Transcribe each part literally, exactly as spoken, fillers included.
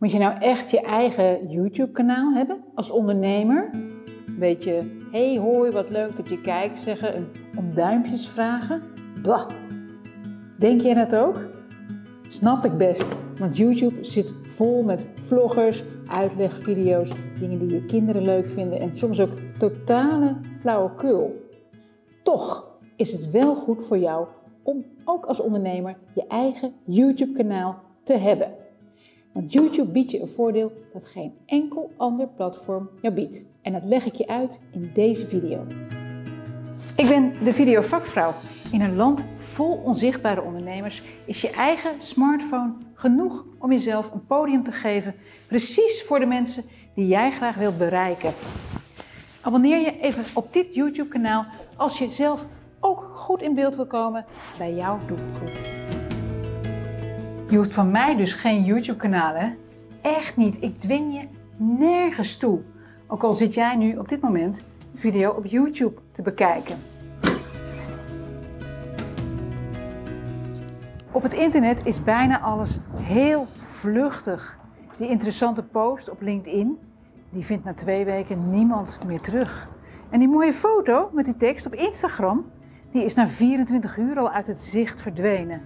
Moet je nou echt je eigen YouTube-kanaal hebben als ondernemer? Een beetje, hey hoi, wat leuk dat je kijkt zeggen en om duimpjes vragen? Bah. Denk jij dat ook? Snap ik best, want YouTube zit vol met vloggers, uitlegvideo's, dingen die je kinderen leuk vinden en soms ook totale flauwekul. Toch is het wel goed voor jou om ook als ondernemer je eigen YouTube-kanaal te hebben. Want YouTube biedt je een voordeel dat geen enkel ander platform jou biedt. En dat leg ik je uit in deze video. Ik ben de videovakvrouw. In een land vol onzichtbare ondernemers is je eigen smartphone genoeg om jezelf een podium te geven, precies voor de mensen die jij graag wilt bereiken. Abonneer je even op dit YouTube-kanaal als je zelf ook goed in beeld wil komen bij jouw doelgroep. Je hoeft van mij dus geen YouTube-kanaal, hè? Echt niet. Ik dwing je nergens toe. Ook al zit jij nu op dit moment een video op YouTube te bekijken. Op het internet is bijna alles heel vluchtig. Die interessante post op LinkedIn, die vindt na twee weken niemand meer terug. En die mooie foto met die tekst op Instagram, die is na vierentwintig uur al uit het zicht verdwenen.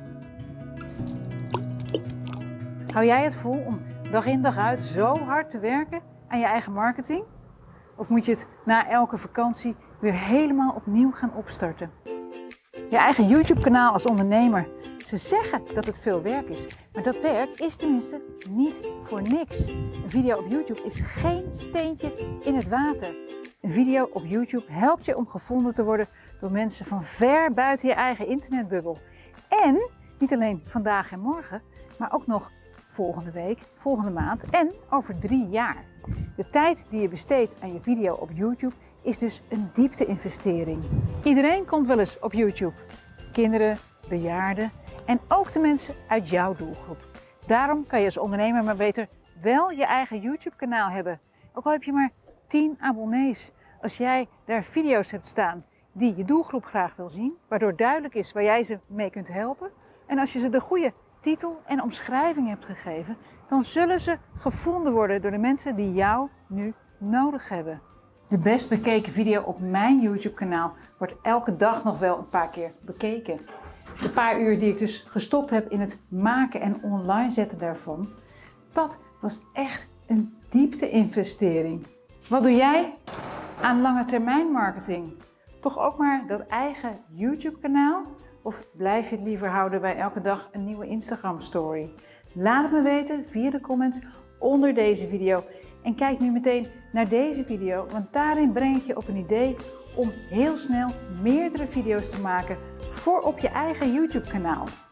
Hou jij het vol om dag in dag uit zo hard te werken aan je eigen marketing? Of moet je het na elke vakantie weer helemaal opnieuw gaan opstarten? Je eigen YouTube-kanaal als ondernemer. Ze zeggen dat het veel werk is, maar dat werk is tenminste niet voor niks. Een video op YouTube is geen steentje in het water. Een video op YouTube helpt je om gevonden te worden door mensen van ver buiten je eigen internetbubbel. En niet alleen vandaag en morgen, maar ook nog volgende week, volgende maand en over drie jaar. De tijd die je besteedt aan je video op YouTube is dus een diepte-investering. Iedereen komt wel eens op YouTube. Kinderen, bejaarden en ook de mensen uit jouw doelgroep. Daarom kan je als ondernemer maar beter wel je eigen YouTube-kanaal hebben. Ook al heb je maar tien abonnees. Als jij daar video's hebt staan die je doelgroep graag wil zien, waardoor duidelijk is waar jij ze mee kunt helpen. En als je ze de goede titel en omschrijving hebt gegeven, dan zullen ze gevonden worden door de mensen die jou nu nodig hebben. De best bekeken video op mijn YouTube-kanaal wordt elke dag nog wel een paar keer bekeken. De paar uur die ik dus gestopt heb in het maken en online zetten daarvan, dat was echt een diepte-investering. Wat doe jij aan lange termijn marketing? Toch ook maar dat eigen YouTube-kanaal? Of blijf je het liever houden bij elke dag een nieuwe Instagram story? Laat het me weten via de comments onder deze video. En kijk nu meteen naar deze video, want daarin breng ik je op een idee om heel snel meerdere video's te maken voor op je eigen YouTube-kanaal.